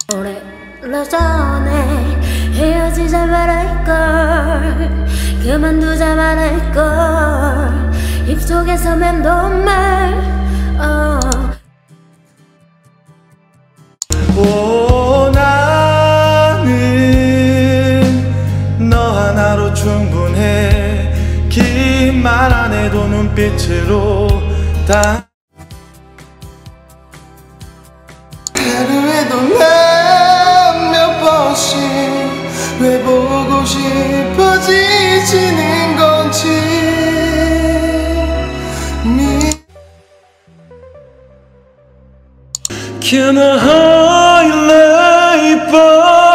오래 전에 헤어지자 말할걸, 그만두자 말할걸, 입속에서 맴돈 말. 오, 나는 너 하나로 충분해. 긴 말 안 해도 눈빛으로 다 하루에도 난 몇 번씩 왜 보고 싶어지시는 건지. Can I highlight